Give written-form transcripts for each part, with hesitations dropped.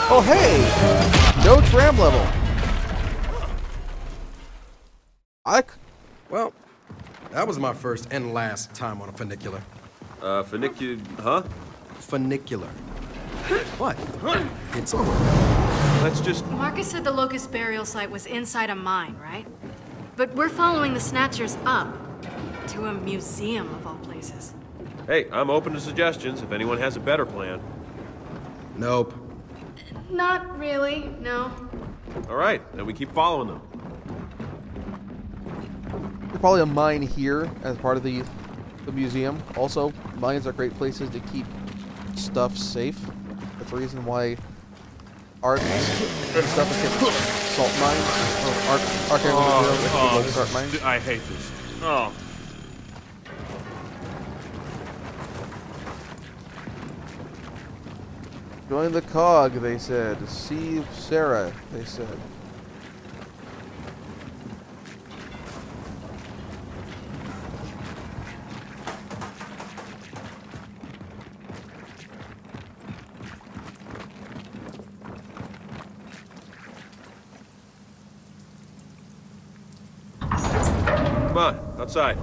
Oh, hey! No tram level. Well, that was my first and last time on a funicular. Huh? Funicular. What? It's over. Let's just... Marcus said the Locust burial site was inside a mine, right? But we're following the Snatchers up to a museum of all places. Hey, I'm open to suggestions if anyone has a better plan. Nope. Not really, no. All right, then we keep following them. There's probably a mine here as part of the museum. Also, mines are great places to keep stuff safe. That's the reason why art and stuff is kept salt mines. Art mines. I hate this. Oh. Join the COG, they said. See Sarah, they said. Come on, outside.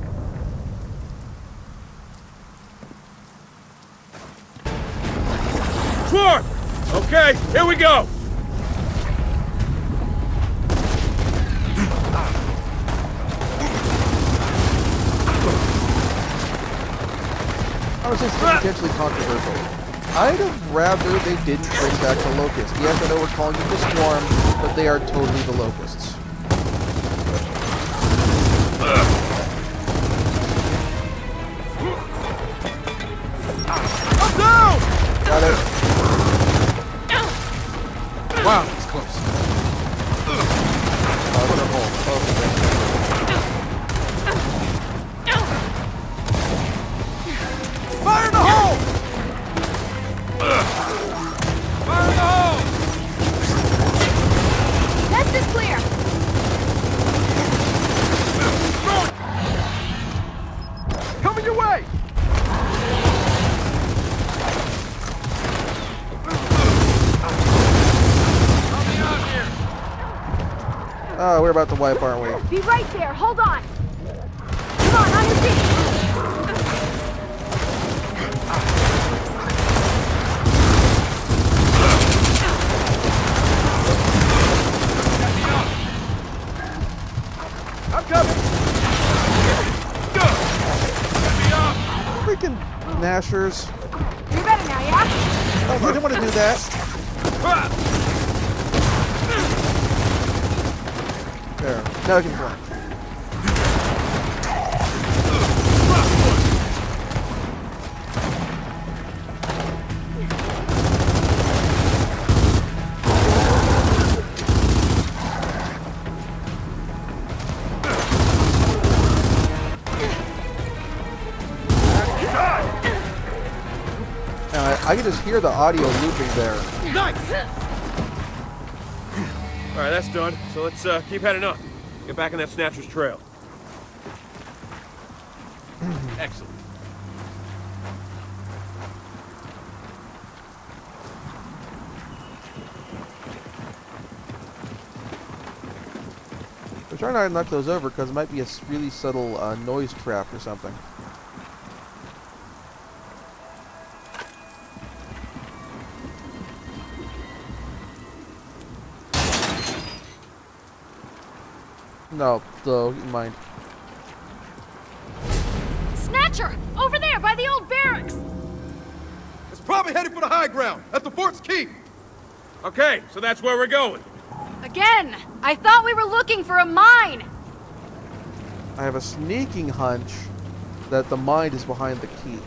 Swarm! Okay, here we go! I was just potentially controversial. I'd have rather they didn't bring back the Locusts. Yes, I know we're calling them the Swarm, but they are totally the Locusts. I'm down! Got it. Wow, that's close. Fire in the hole! Fire in the hole! Test is clear! Coming your way! Oh, we're about to wipe, aren't we? Be right there, hold on! Come on your feet! I'm coming! Go! Get me up! Freaking Nashers. You're better now, yeah? Oh, I didn't want to do that. There. Now I can fly. I can just hear the audio looping there. Nice! All right, that's done. So let's keep heading up. Get back on that Snatcher's trail. Excellent. We're trying not to knock those over because it might be a really subtle noise trap or something. No, though, mind. Snatcher! Over there, by the old barracks! It's probably headed for the high ground, at the fort's keep. Okay, so that's where we're going. Again! I thought we were looking for a mine! I have a sneaking hunch that the mine is behind the keep.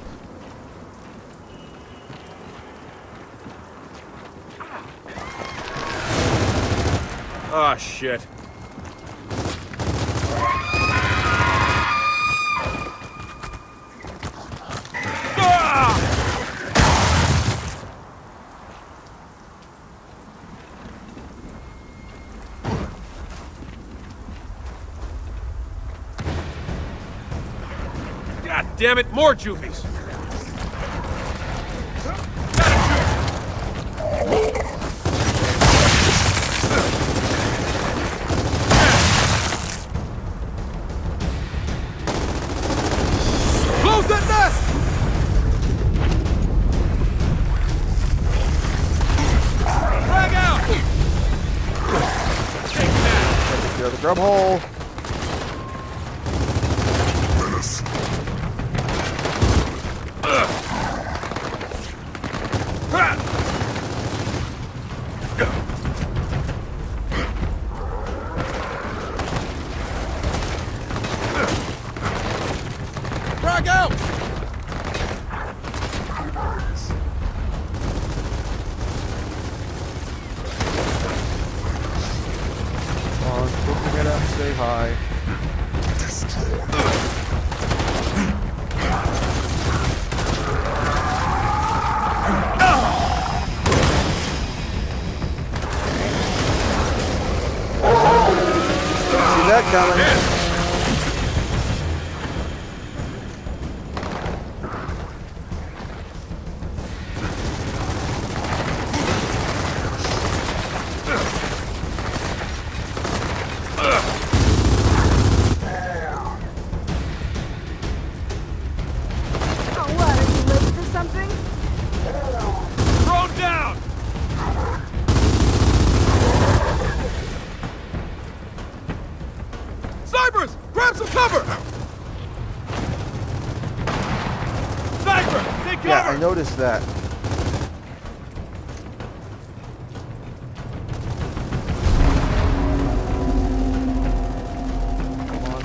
Ah, shit. God damn it, more juvies! grub hole. Frag out! Come on, don't forget to say hi. See that coming? Thrown down! Snipers! Grab some cover! Sniper! Take cover! Yeah, I noticed that. Come on.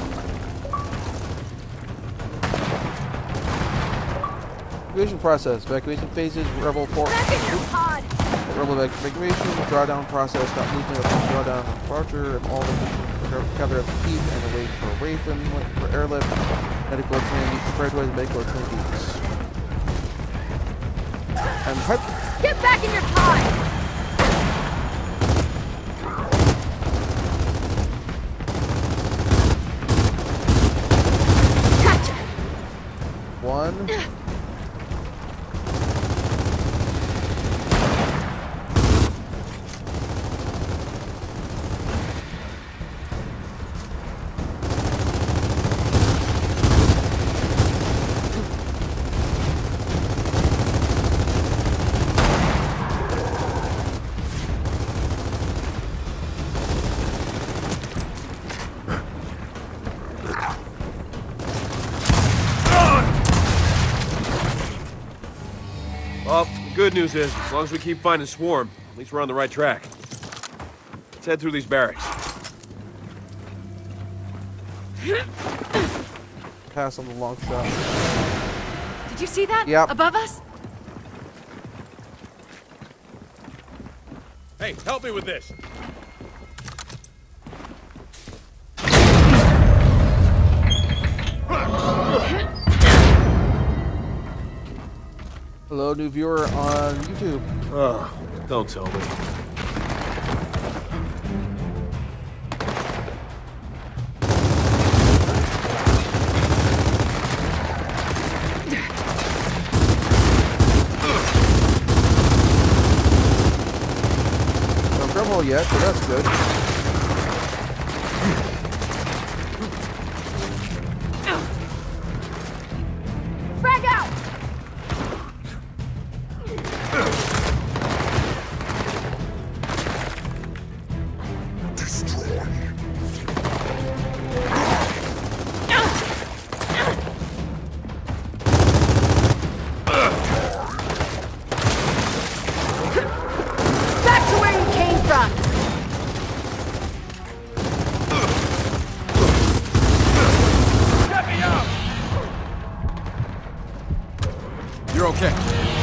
Evacuation process. Evacuation phases. Rebel 4. Rebel evacuation. Drawdown process. Stop movement of drawdown and departure. And all the cover of the keep and await for Wraithen for airlift. Medical training. Prepare to medical training. And Get back in your pod! Gotcha! one. Well, the good news is, as long as we keep finding Swarm, at least we're on the right track. Let's head through these barracks. Pass on the long shot. Did you see that? Yep. Above us? Hey, help me with this. Hello, new viewer on YouTube. Oh, don't tell me. No grub hole yet, so that's good. Frag out! Back to where you came from! Get me out! You're okay.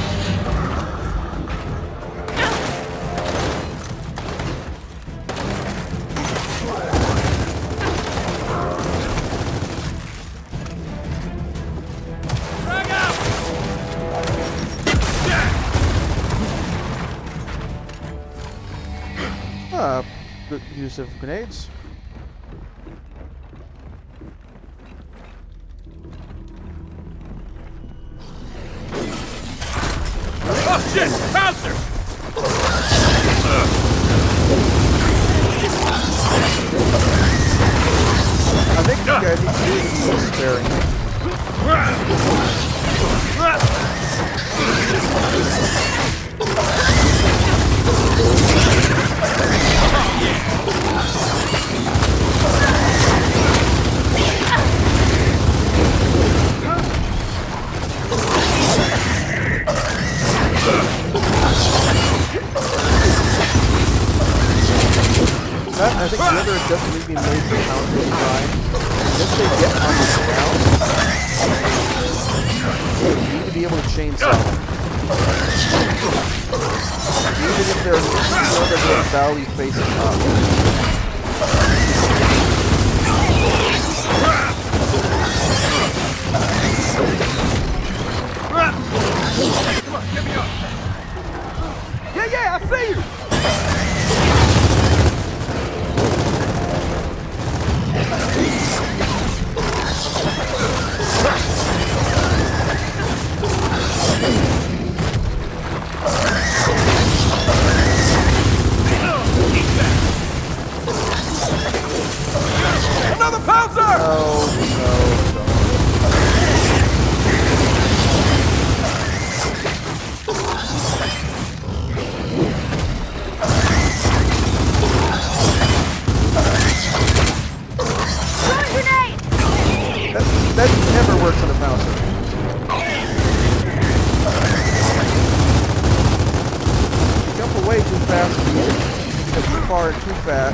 Frag out! Good use of grenades. Oh shit! Bouncer! I think you guys need to do this sparing. I think the other adjustment needs to be made for Pouncer design. If they get on the ground, you need to be able to chainsaw them. Even if they're valley facing up. Come on, get me up. Yeah, I see you. Another pouncer! Oh, no. That never works on a Pouncer. You jump away too fast, you get too far and too fast.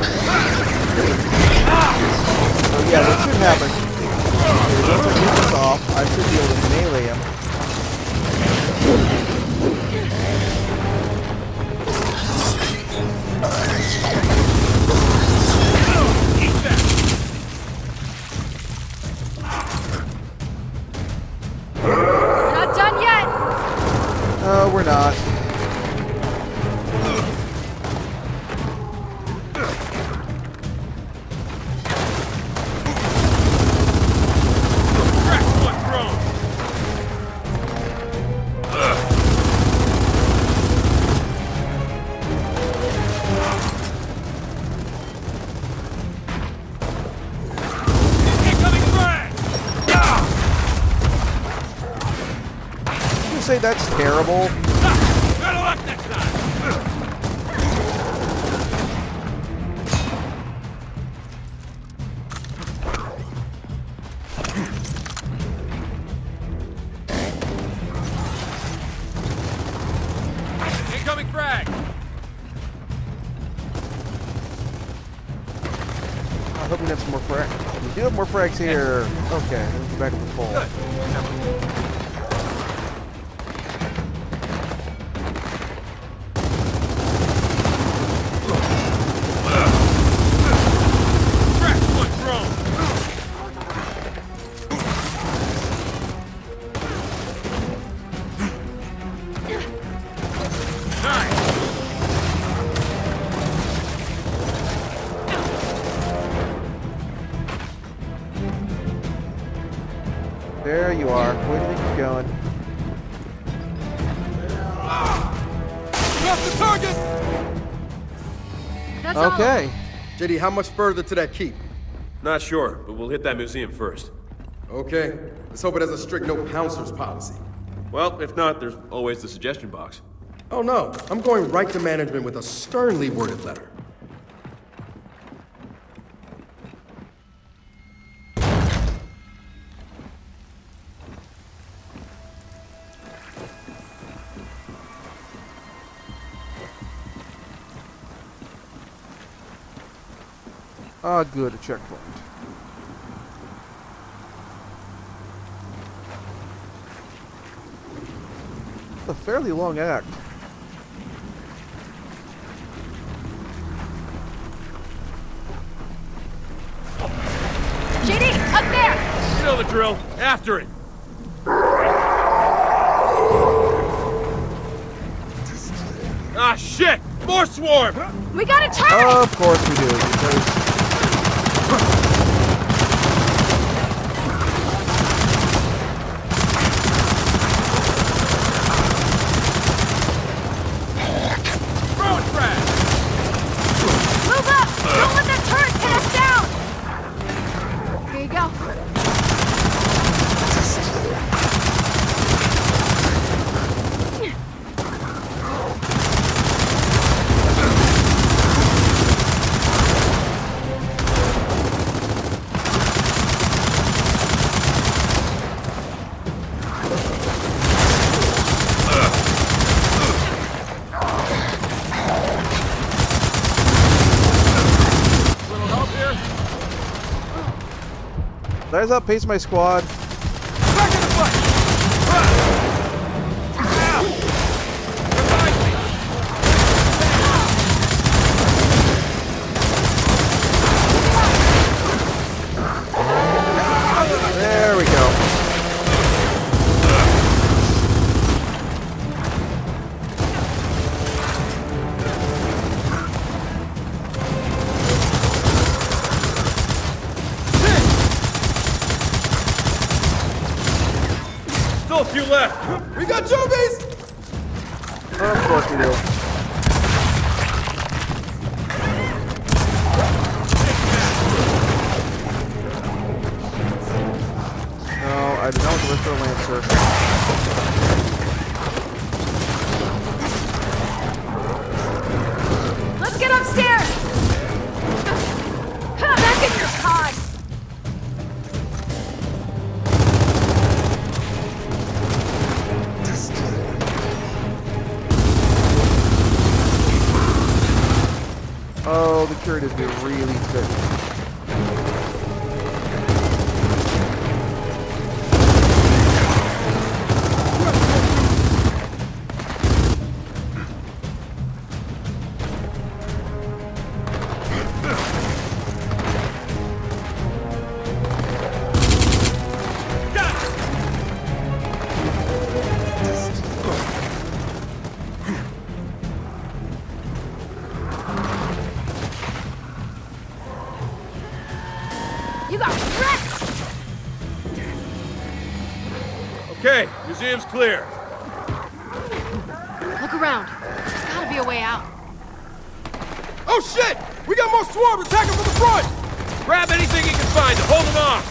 So yeah, what should happen is once I get this off, I should be able to melee him. Not done yet! No, we're not. Say that's terrible. Better luck next time. Incoming frag. I hope we have some more frags. We do have more frags here. Okay, let me go back to the full. Good. There you are. Where do you think you're going? Drop the target! That's all. Okay. JD, how much further to that keep? Not sure, but we'll hit that museum first. Okay. Let's hope it has a strict no pouncers policy. Well, if not, there's always the suggestion box. Oh no, I'm going right to management with a sternly worded letter. Ah, good, a checkpoint. It's a fairly long act. JD, up there! You know the drill. After it. Ah, shit! More swarm! We gotta turn! Of course we do, because Throw it, Brad! Move up! Don't let that turret pin us down! Here you go. Guys up, pace my squad. Back in the fight! Ow! Revive me! There we go. Still a few left. We got zombies! Of course we do. No, I did not want to live for a Lancer. Let's get upstairs! Back in your pod! Oh, the curate is being really thick. You got wrecked! Okay, museum's clear. Look around. There's gotta be a way out. Oh shit! We got more swarm attacking from the front! Grab anything you can find to hold them off.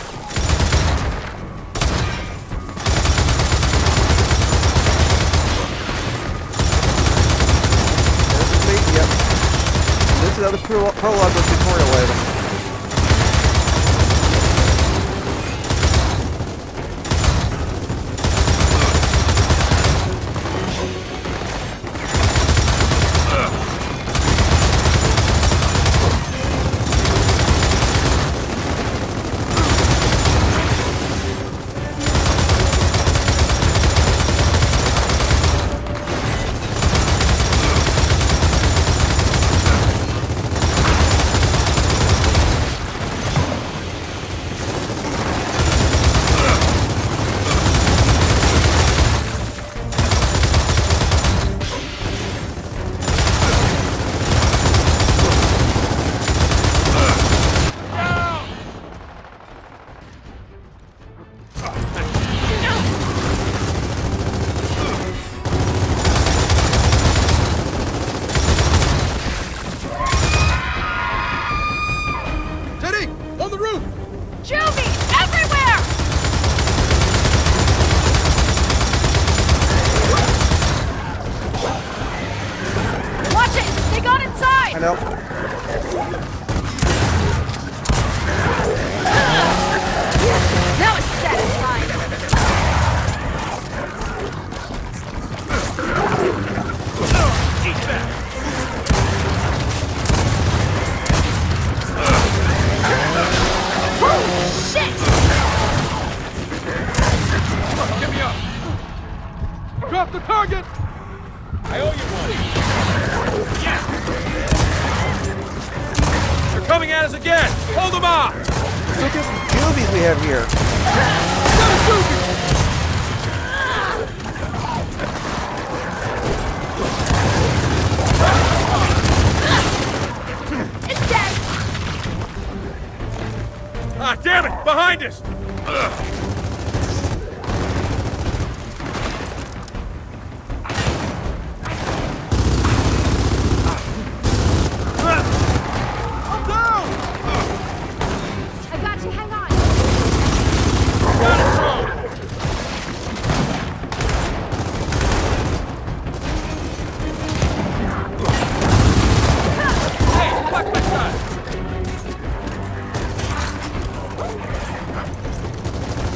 Yep. This is how the prologue was tutorial item. Teddy! On the roof! Juvie! Everywhere! Watch it! They got inside! I know. That was satisfying. Holy shit! Come on, get me up! Drop the target! I owe you one. They're coming at us again. Hold them off. Look at the juvies we have here. Got a zombie! It's dead! Ah, damn it! Behind us. I'm down! I got you, hang on! Got it, Tom. Hey, watch my side!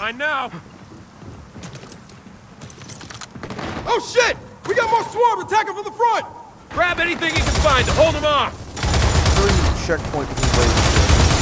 Mine now. Oh shit! We got more swarm attacking from the front! Grab anything you can find to hold them off. Turn checkpoint between blades.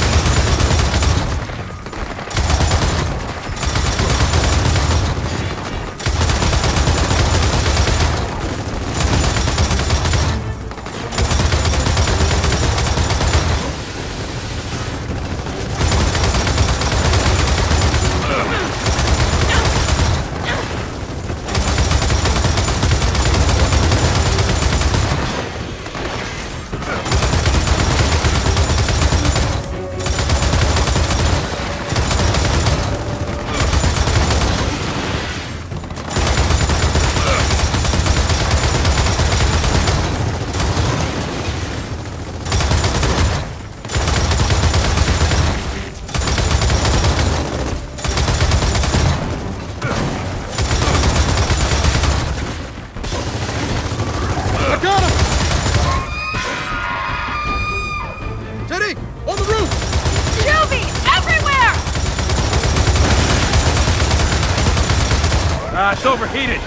It's overheated.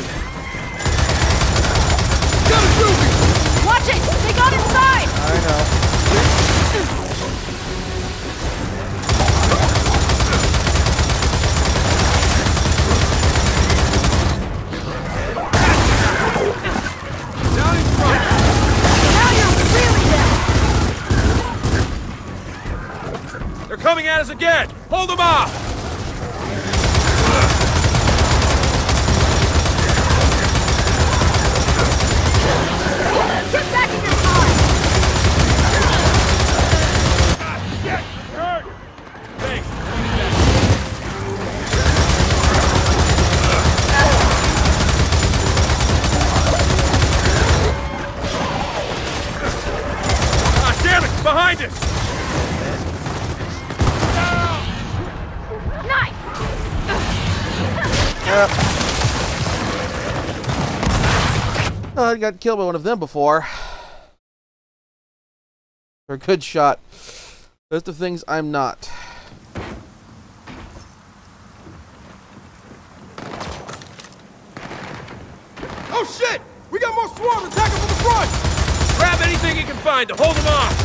Got a Ruby! Watch it! They got inside! I know. Down in front! Now you're really dead! They're coming at us again! Hold them off! Get back in your car! Thanks. Ah, damn it! Behind us! Nice! I got killed by one of them before. They're a good shot. Those are the things I'm not. Oh shit! We got more swarm attacking from the front! Grab anything you can find to hold them off!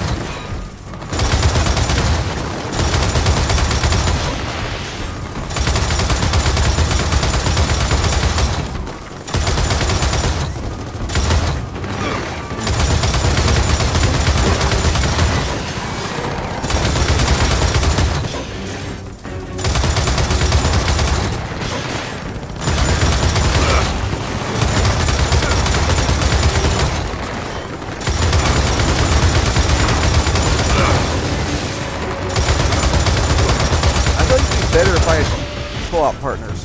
Better if I had co-op partners.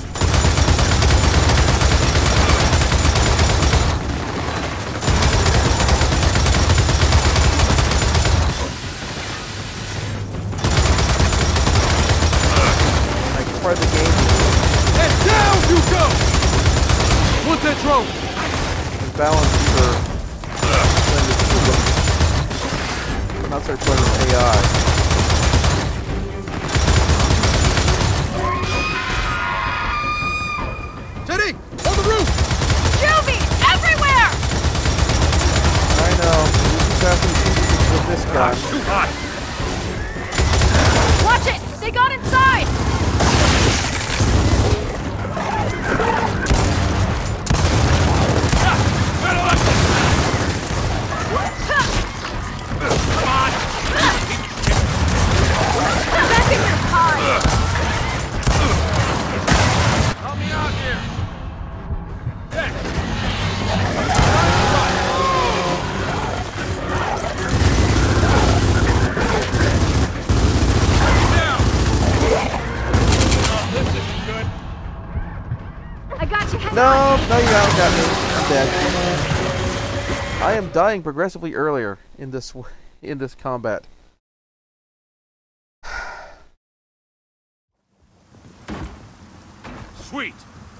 Like part of the game. And down you go! What's that drone? The balance for not start playing with AI. Teddy! On the roof! Juvies! Everywhere! I know. With this gun. Too hot! Watch it! They got inside! Come on! Back in your car! Help me out here! I got you. Hang No, on. no, you haven't got me. I'm dead. I am dying progressively earlier in this combat. Sweet!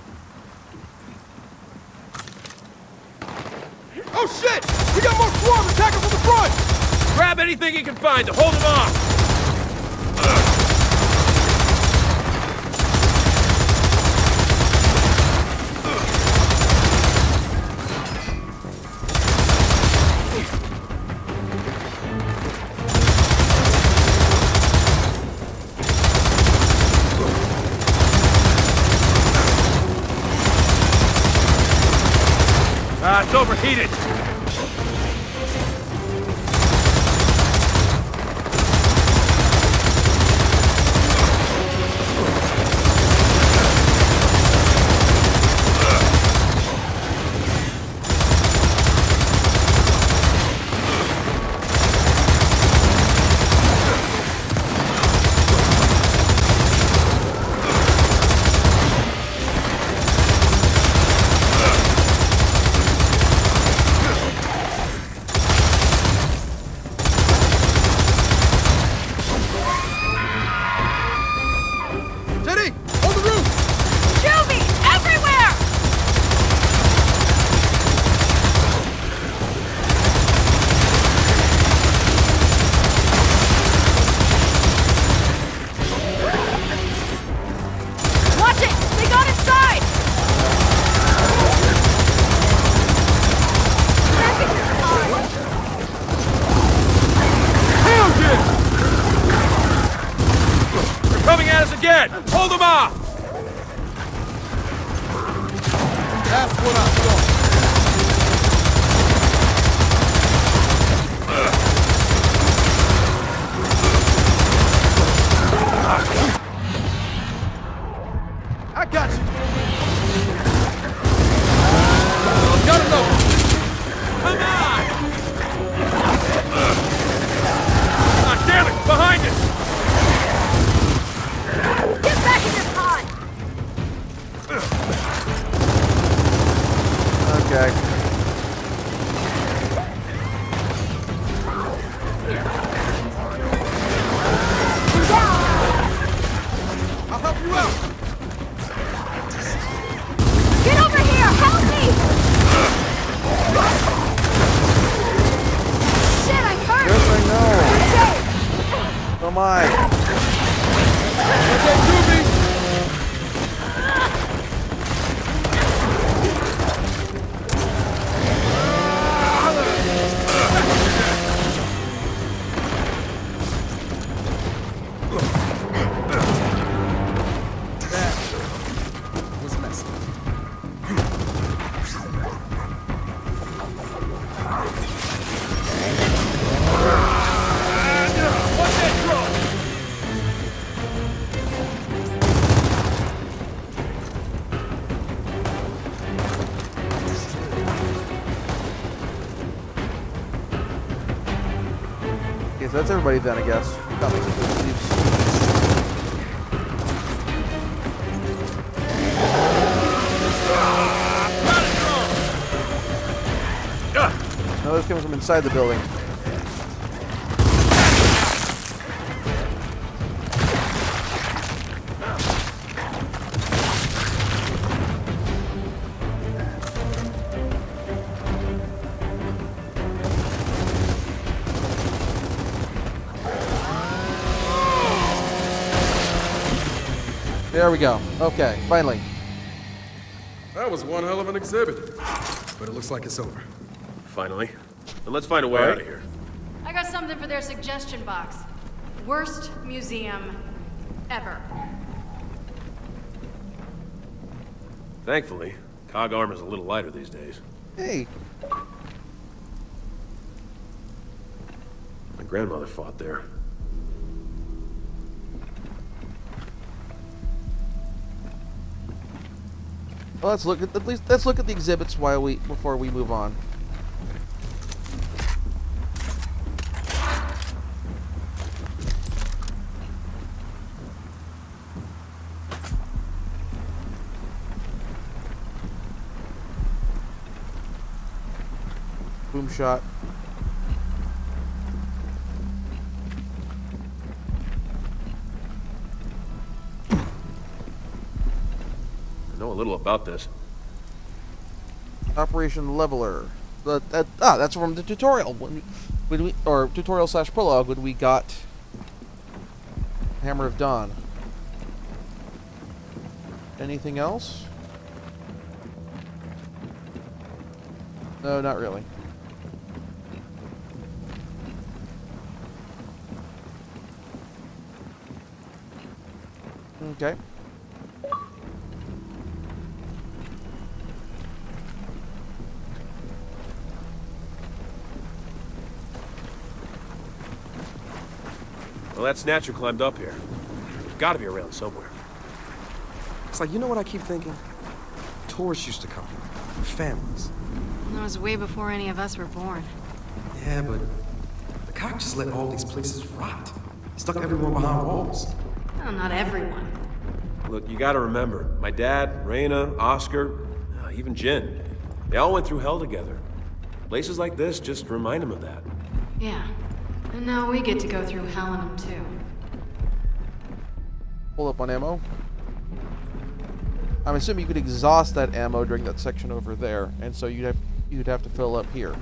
Oh shit! We got more swarm attacking from the front! Grab anything you can find to hold them off! Ah, it's overheated. Hold them off! That's what I'm doing. I got you. Got him though. Come on! Ah, damn it! Behind us! Get back in your pod! Okay. I'll help you out. Get over here! Help me! Shit, I'm hurt! Yes, I know. You're safe! So am I. Okay, so that's everybody then, I guess. Coming. No, it's coming from inside the building. There we go. Okay, finally. That was one hell of an exhibit. But it looks like it's over. Finally. And let's find a way All right. out of here. I got something for their suggestion box. Worst museum ever. Thankfully, COG armor's a little lighter these days. Hey, My grandmother fought there. well, let's look at the exhibits before we move on. Boom shot. I know a little about this. Operation Leveler. That's from the tutorial. Or tutorial/prologue when we got Hammer of Dawn. Anything else? No, not really. Okay. Well, that snatcher climbed up here. Gotta be around somewhere. It's like, you know what I keep thinking? Tourists used to come. Families. That was way before any of us were born. Yeah, but the cop just let all these places rot. Stuck everyone behind walls. Well, not everyone. Look, you gotta remember, my dad, Reyna, Oscar, even Jin, they all went through hell together. Places like this just remind them of that. Yeah. And now we get to go through hell in them too. Pull up on ammo. I'm assuming you could exhaust that ammo during that section over there, and so you'd have to fill up here.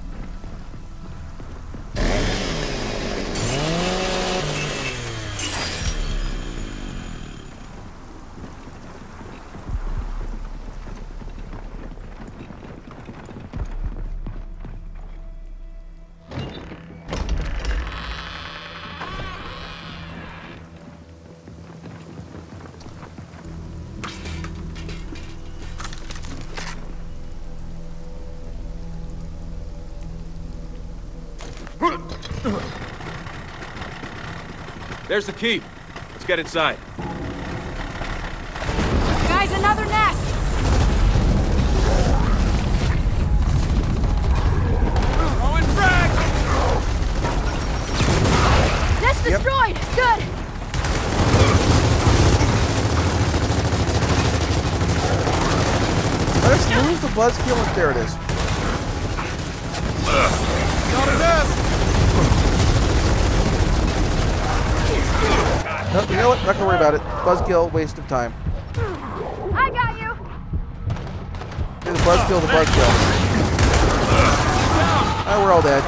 There's the key. Let's get inside. Guys, another nest! Throwing frag! Nest destroyed! Good! Let us lose the buzzkill, and there it is. Got a nest! No, you know what? Not gonna worry about it. Buzzkill, waste of time. I got you! Okay, the buzzkill, the buzzkill. Ah, we're all dead.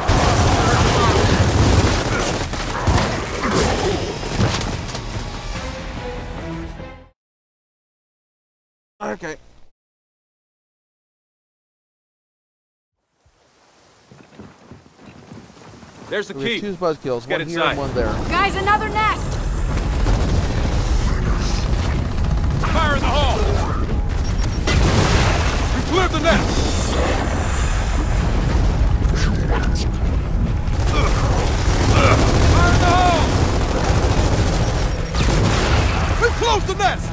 Okay. There's the We have key. two buzzkills, get one here inside. and one there. Guys, another nest! Fire in the hole! We cleared the nest! Fire in the hole! We closed the nest!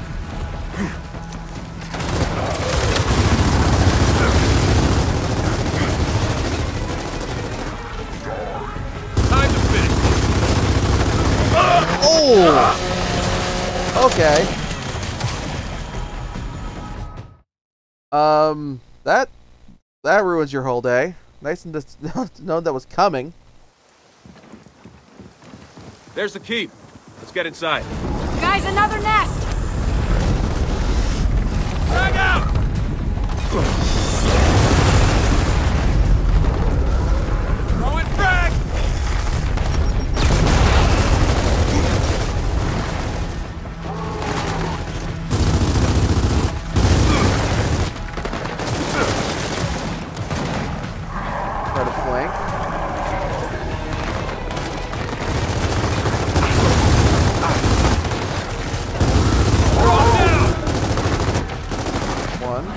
Time to finish. Oh! Okay. That ruins your whole day. Nice and to know that was coming. There's the key. Let's get inside. Guys, another nest! Frag out! Throwing frag! Try to flank. One.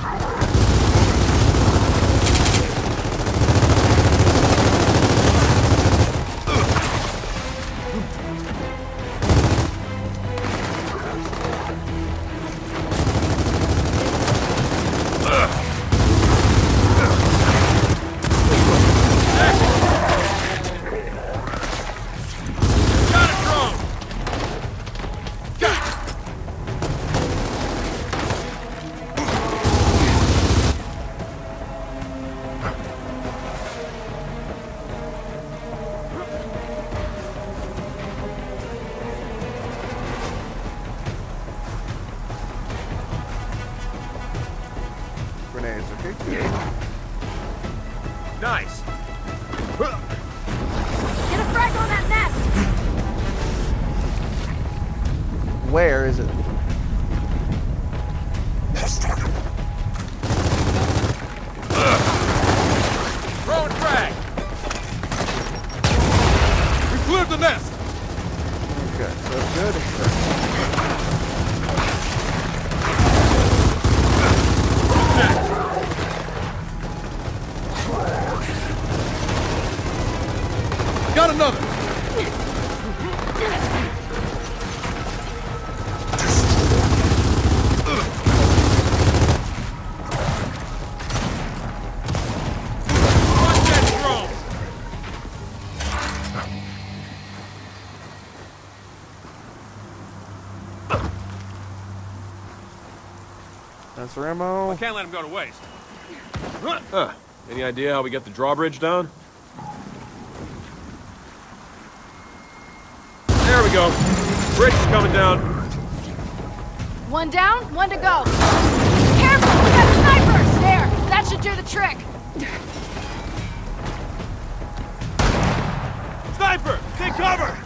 Got it, drone! Grenades, okay? Nice. Get a frag on that nest! Where is it? Throwing frag! We cleared the nest! Okay, that's good. Got another! That's for ammo. I can't let him go to waste. Huh. Any idea how we get the drawbridge down? There we go. Bridge is coming down. One down, one to go. Careful, we got snipers! There, that should do the trick. Sniper! Take cover!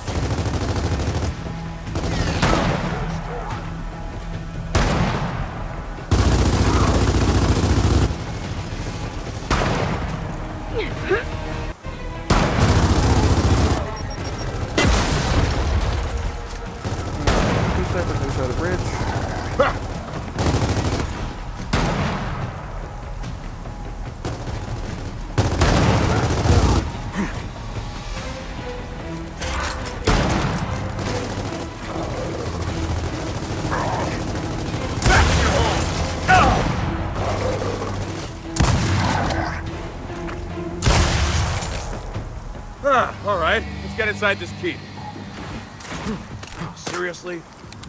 Two snipers inside the bridge. All right. Let's get inside this keep. Seriously?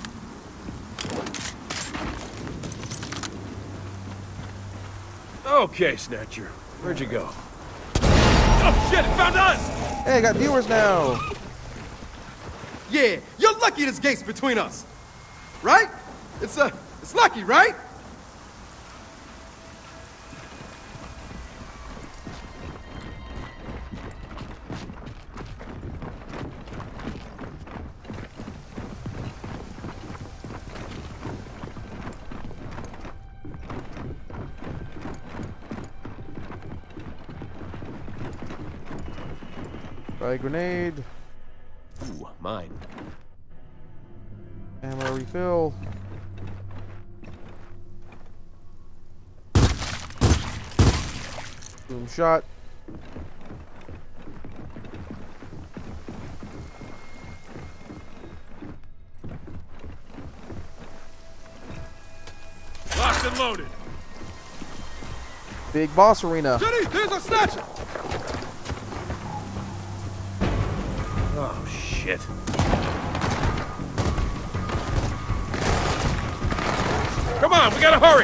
Okay, Snatcher. Where'd you go? Oh, shit! It found us! Hey, I got viewers now. Yeah, you're lucky this gate's between us. Right? It's lucky, right? Try grenade. Ooh, mine. Ammo refill. Boom shot. Locked and loaded. Big boss arena. Jenny, there's a snatcher! Oh, shit. Come on, we gotta hurry!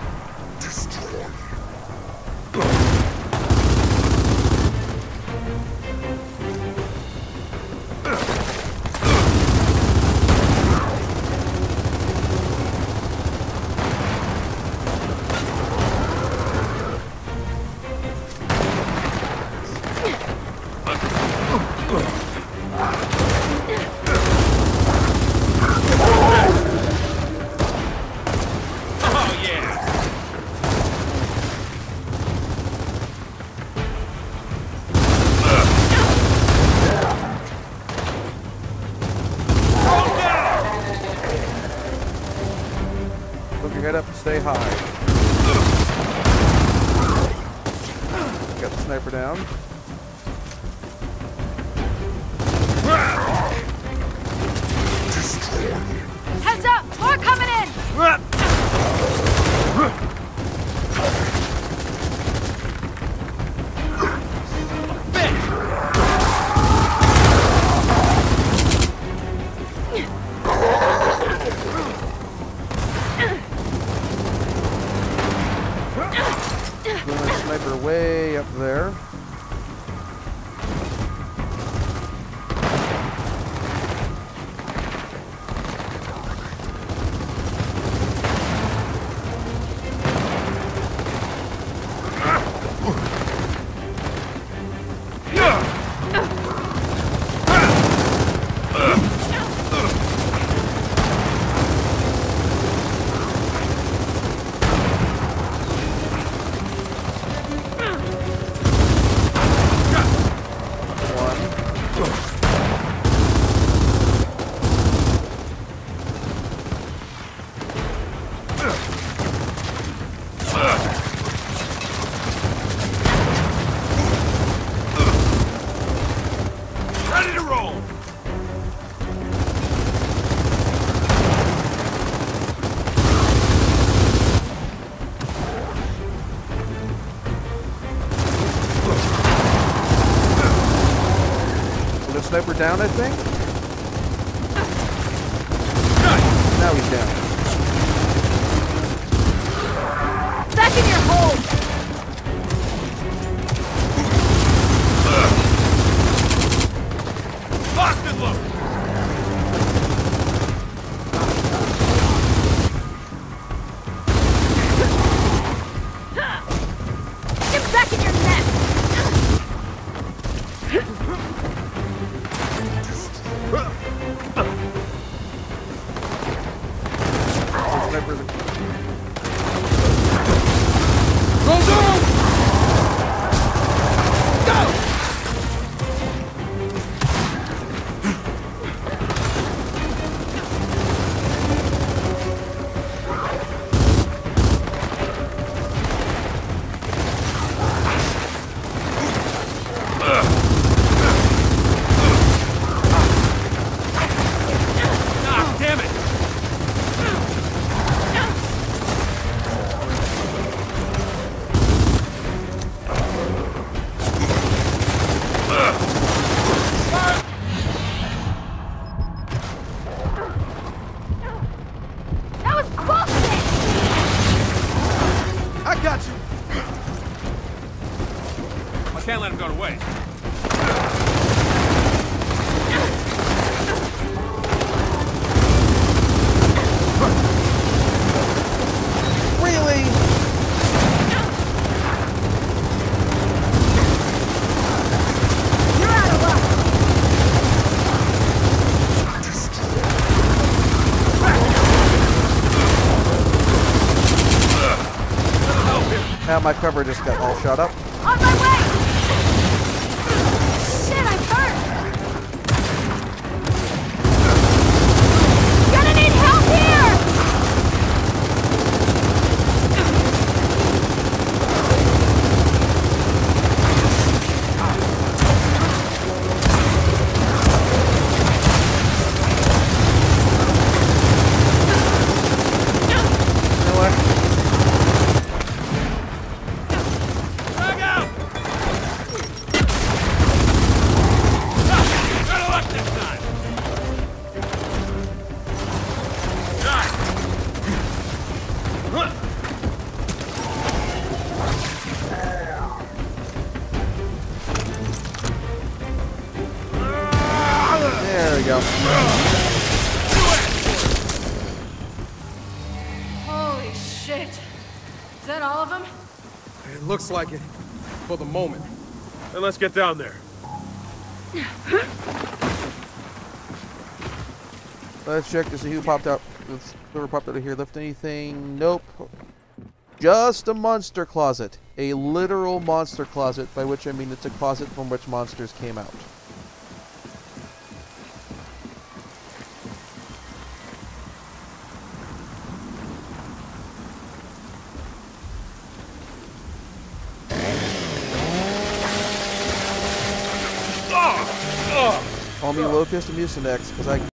Oh, yeah! Look your head up and stay high. Got the sniper down. Heads up, more coming in! Moving the sniper way up there. Ready to roll! The sniper down, I think? Now he's down. Can't let him go to waste. Really? You're out of luck. Now my cover just got all shot up. On my way! Shit, I'm hurt! Gonna need help here! You know what? Frag out! Better luck next time! There we go. Holy shit. Is that all of them? It looks like it. For the moment. Then let's get down there. Let's check to see who popped out. Whoever popped out of here left anything? Nope. Just a monster closet. A literal monster closet, by which I mean it's a closet from which monsters came out. Call me Locust and Mucinex, because I